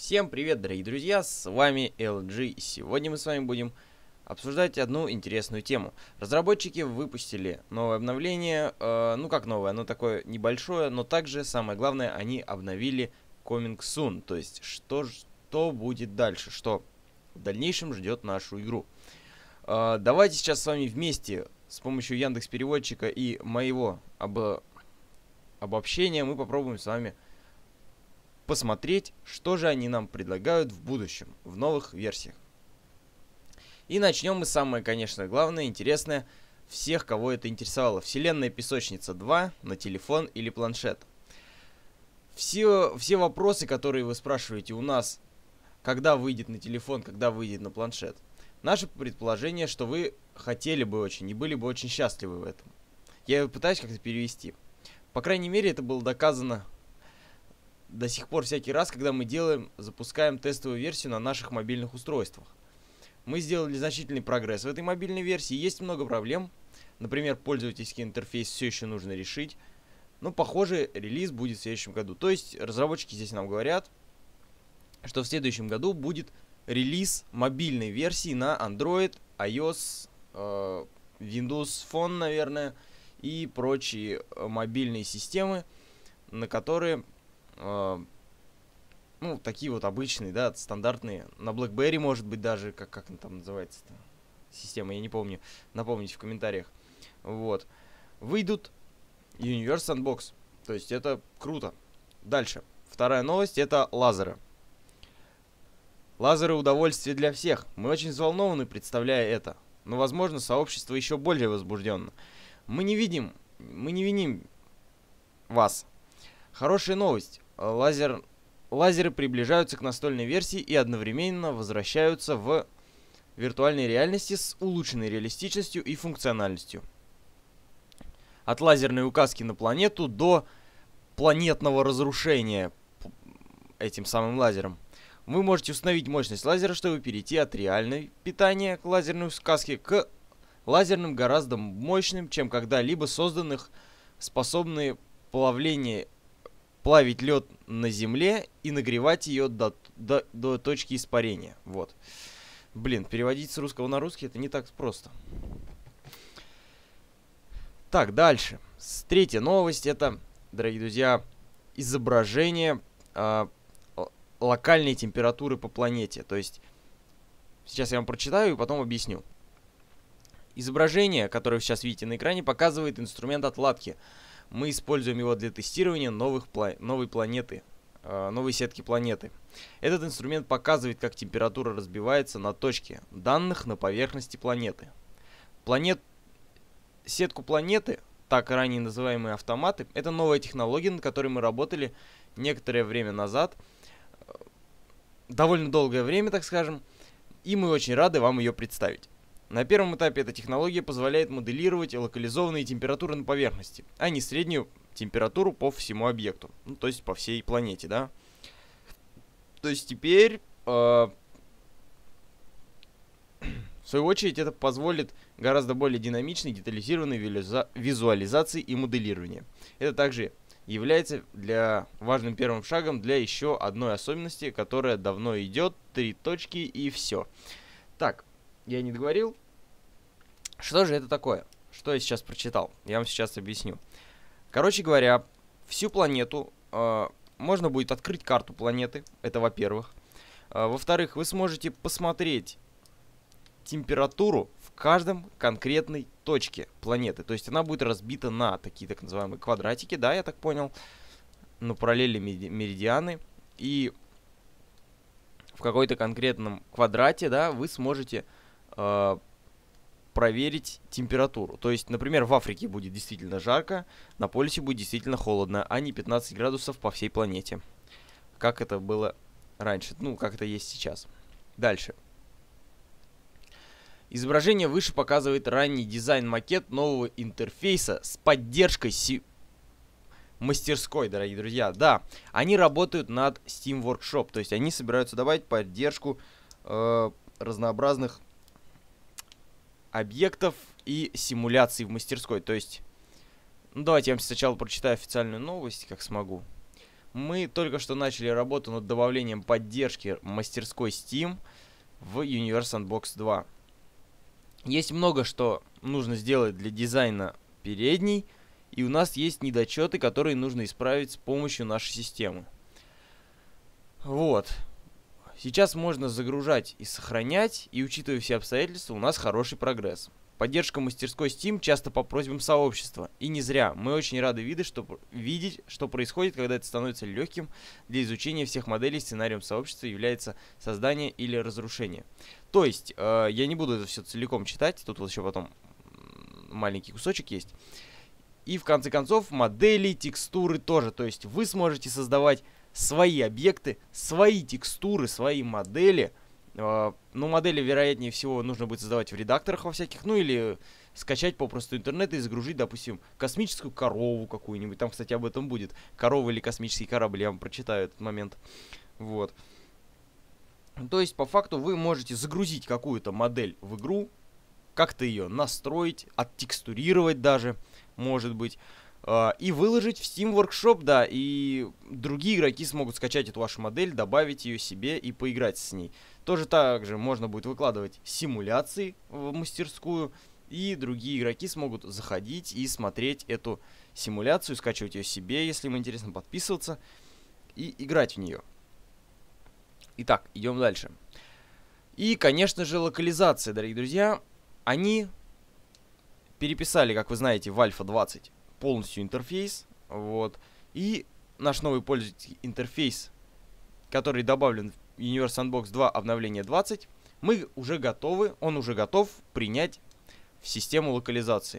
Всем привет, дорогие друзья, с вами LG, и сегодня мы с вами будем обсуждать одну интересную тему. Разработчики выпустили новое обновление, ну как новое, оно такое небольшое, но также, самое главное, они обновили Coming Soon, то есть что будет дальше, что в дальнейшем ждет нашу игру. Давайте сейчас с вами вместе с помощью Яндекс.Переводчика и моего обобщения мы попробуем с вами посмотреть, что же они нам предлагают в будущем, в новых версиях. И начнем мы самое, конечно, главное, интересное, всех, кого это интересовало. Вселенная Песочница 2 на телефон или планшет. Все вопросы, которые вы спрашиваете у нас, когда выйдет на телефон, когда выйдет на планшет. Наше предположение, что вы хотели бы очень и были бы очень счастливы в этом. Я пытаюсь как-то перевести. По крайней мере, это было доказано до сих пор всякий раз, когда мы запускаем тестовую версию на наших мобильных устройствах. Мы сделали значительный прогресс в этой мобильной версии. Есть много проблем. Например, пользовательский интерфейс все еще нужно решить. Но, похоже, релиз будет в следующем году. То есть, разработчики здесь нам говорят, что в следующем году будет релиз мобильной версии на Android, iOS, Windows Phone, наверное, и прочие мобильные системы, на которые... ну, такие вот обычные, да, стандартные. На BlackBerry, может быть, даже, как она там называется-то, система, я не помню. Напомните в комментариях. Вот. Выйдут Universe Sandbox. То есть это круто. Дальше. Вторая новость — это лазеры. Лазеры — удовольствие для всех. Мы очень взволнованы, представляя это. Но, возможно, сообщество еще более возбужденно. Мы не виним вас. Хорошая новость. Лазеры приближаются к настольной версии и одновременно возвращаются в виртуальной реальности с улучшенной реалистичностью и функциональностью. От лазерной указки на планету до планетного разрушения этим самым лазером. Вы можете установить мощность лазера, чтобы перейти от реальной питания к лазерной указке к лазерным гораздо мощным, чем когда-либо созданных, способные плавить лед на земле и нагревать ее до точки испарения. Вот. Блин, переводить с русского на русский — это не так просто. Так, дальше. Третья новость — это, дорогие друзья, изображение локальной температуры по планете. То есть, сейчас я вам прочитаю и потом объясню. Изображение, которое вы сейчас видите на экране, показывает инструмент отладки. Мы используем его для тестирования новой планеты, новой сетки планеты. Этот инструмент показывает, как температура разбивается на точки данных на поверхности планеты. Сетку планеты, так ранее называемые автоматы, это новая технология, над которой мы работали некоторое время назад, довольно долгое время, так скажем, и мы очень рады вам ее представить. На первом этапе эта технология позволяет моделировать локализованные температуры на поверхности, а не среднюю температуру по всему объекту, ну, то есть по всей планете, да. То есть теперь, в свою очередь, это позволит гораздо более динамичной, детализированной визуализации и моделирования. Это также является важным первым шагом для еще одной особенности, которая давно идет, 3 точки и все. Так. Я не договорил. Что же это такое? Что я сейчас прочитал? Я вам сейчас объясню. Короче говоря, всю планету можно будет открыть карту планеты. Это во-первых. Во-вторых, вы сможете посмотреть температуру в каждом конкретной точке планеты. То есть она будет разбита на такие так называемые квадратики, да, я так понял, на параллели меридианы. И в какой-то конкретном квадрате, да, вы сможете проверить температуру. То есть, например, в Африке будет действительно жарко, на полюсе будет действительно холодно, а не 15 градусов по всей планете. Как это было раньше, ну, как это есть сейчас. Дальше. Изображение выше показывает ранний дизайн-макет нового интерфейса с поддержкой мастерской, дорогие друзья. Да, они работают над Steam Workshop, то есть они собираются добавить поддержку разнообразных объектов и симуляций в мастерской. То есть, ну, давайте я вам сначала прочитаю официальную новость, как смогу. Мы только что начали работу над добавлением поддержки мастерской Steam в Universe Sandbox 2. Есть много что нужно сделать для дизайна передней, и у нас есть недочеты, которые нужно исправить с помощью нашей системы. Вот. Сейчас можно загружать и сохранять, и учитывая все обстоятельства, у нас хороший прогресс. Поддержка мастерской Steam часто по просьбам сообщества. И не зря. Мы очень рады видеть, что происходит, когда это становится легким для изучения всех моделей. Сценарием сообщества является создание или разрушение. То есть, я не буду это все целиком читать. Тут вот еще потом маленький кусочек есть. И в конце концов, модели, текстуры тоже. То есть, вы сможете создавать свои объекты, свои текстуры, свои модели. Ну, модели, вероятнее всего, нужно будет создавать в редакторах во всяких, ну, или скачать попросту интернет и загрузить, допустим, космическую корову какую-нибудь. Там, кстати, об этом будет. Корова или космический корабль, я вам прочитаю этот момент. Вот. То есть, по факту, вы можете загрузить какую-то модель в игру, как-то ее настроить, оттекстурировать даже, может быть, и выложить в Steam Workshop, да, и другие игроки смогут скачать эту вашу модель, добавить ее себе и поиграть с ней. Тоже также можно будет выкладывать симуляции в мастерскую, и другие игроки смогут заходить и смотреть эту симуляцию, скачивать ее себе, если им интересно, подписываться и играть в нее. Итак, идем дальше. И, конечно же, локализация, дорогие друзья. Они переписали, как вы знаете, в Альфа 20 полностью интерфейс. Вот. И наш новый пользовательский интерфейс, который добавлен в Universe Sandbox 2 обновление 20, мы уже готовы, он уже готов принять в систему локализации.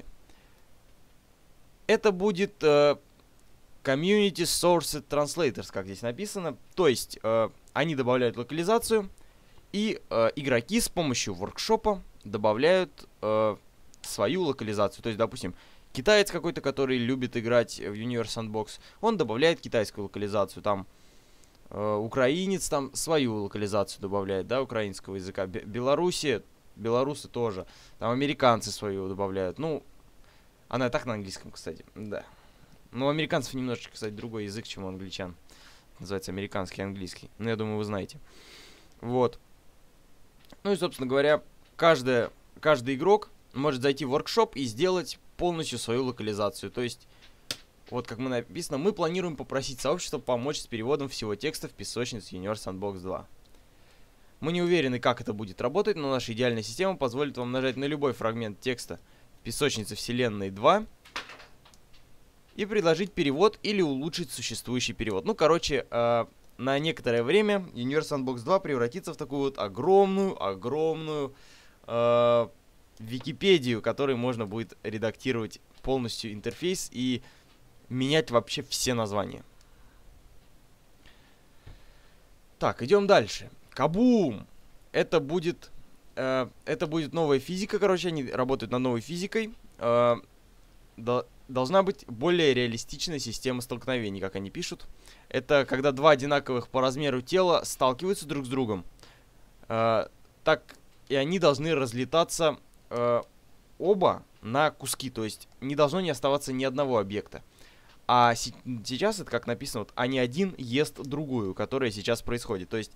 Это будет Community Sourced Translators, как здесь написано. То есть они добавляют локализацию, и игроки с помощью воркшопа добавляют свою локализацию. То есть, допустим, китаец какой-то, который любит играть в Universe Sandbox, он добавляет китайскую локализацию. Там украинец там свою локализацию добавляет, да, украинского языка. Белорусы тоже. Там американцы свою добавляют. Ну, она и так на английском, кстати, да. Но у американцев немножечко, кстати, другой язык, чем у англичан. Называется американский английский. Ну, я думаю, вы знаете. Вот. Ну и, собственно говоря, каждый игрок может зайти в воркшоп и сделать полностью свою локализацию. То есть, вот как мы написано, мы планируем попросить сообщество помочь с переводом всего текста в песочнице Universe Sandbox 2. Мы не уверены, как это будет работать, но наша идеальная система позволит вам нажать на любой фрагмент текста в песочнице Вселенной 2 и предложить перевод или улучшить существующий перевод. Ну, короче, на некоторое время Universe Sandbox 2 превратится в такую вот огромную Википедию, которой можно будет редактировать полностью интерфейс и менять вообще все названия. Так, идем дальше. Кабум! Это будет новая физика, короче, они работают над новой физикой. Должна быть более реалистичная система столкновений, как они пишут. Это когда два одинаковых по размеру тела сталкиваются друг с другом. Так, и они должны разлетаться оба на куски, то есть не должно не оставаться ни одного объекта. А сейчас это, как написано, вот, а не один ест другую, которая сейчас происходит. То есть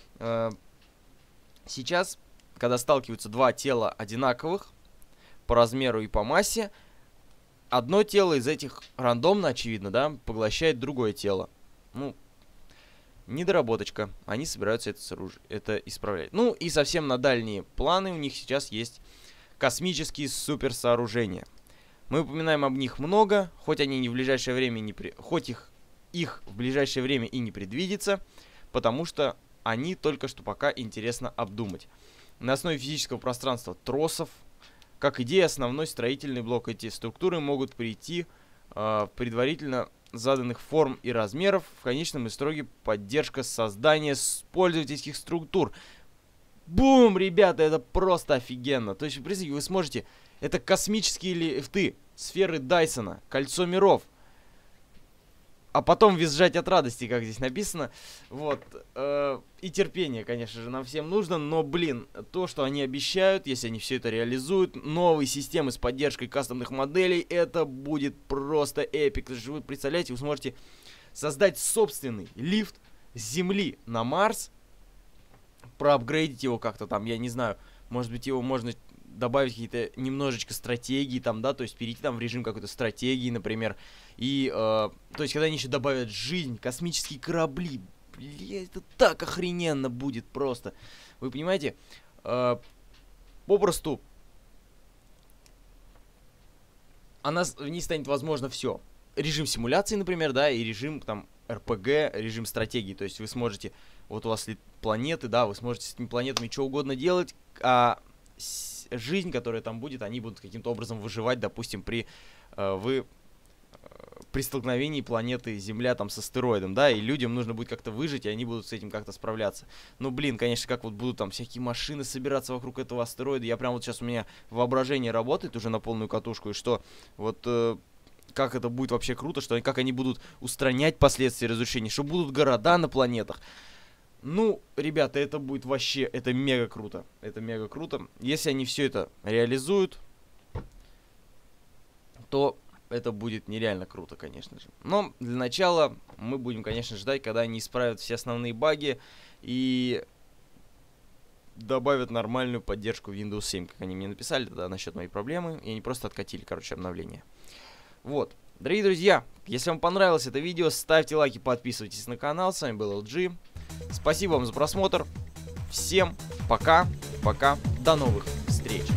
сейчас, когда сталкиваются два тела одинаковых по размеру и по массе, одно тело из этих рандомно, очевидно, да, поглощает другое тело. Ну, недоработочка. Они собираются это исправлять. Ну, и совсем на дальние планы у них сейчас есть космические суперсооружения. Мы упоминаем об них много, хоть они не в ближайшее время их в ближайшее время и не предвидится, потому что они только что пока интересно обдумать. На основе физического пространства тросов, как идея, основной строительный блок, эти структуры могут прийти предварительно заданных форм и размеров. В конечном итоге поддержка создания пользовательских структур. Бум, ребята, это просто офигенно. То есть, в принципе, вы сможете... Это космические лифты, сферы Дайсона, кольцо миров. А потом визжать от радости, как здесь написано. Вот. И терпение, конечно же, нам всем нужно. Но, блин, то, что они обещают, если они все это реализуют, новые системы с поддержкой кастомных моделей, это будет просто эпик. Вы представляете, вы сможете создать собственный лифт с Земли на Марс, проапгрейдить его как-то там, я не знаю, может быть, его можно добавить какие-то немножечко стратегии там, да, то есть перейти там в режим какой-то стратегии, например, и, то есть, когда они еще добавят жизнь, космические корабли, блядь, это так охрененно будет просто, вы понимаете, попросту, в ней станет возможно все, режим симуляции, например, да, и режим там РПГ, режим стратегии, то есть вы сможете, вот у вас планеты, да, вы сможете с этими планетами что угодно делать, а жизнь, которая там будет, они будут каким-то образом выживать, допустим, при столкновении планеты Земля там с астероидом, да, и людям нужно будет как-то выжить, и они будут с этим как-то справляться. Ну, блин, конечно, как вот будут там всякие машины собираться вокруг этого астероида, я прям вот сейчас у меня воображение работает уже на полную катушку, и что вот как это будет вообще круто, что как они будут устранять последствия разрушения, что будут города на планетах. Ну, ребята, это будет вообще, это мега круто. Это мега круто. Если они все это реализуют, то это будет нереально круто, конечно же. Но для начала мы будем, конечно, ждать, когда они исправят все основные баги и добавят нормальную поддержку Windows 7, как они мне написали тогда насчет моей проблемы, и они просто откатили, короче, обновление. Вот. Дорогие друзья, если вам понравилось это видео, ставьте лайки, подписывайтесь на канал. С вами был LG. Спасибо вам за просмотр. Всем пока, до новых встреч.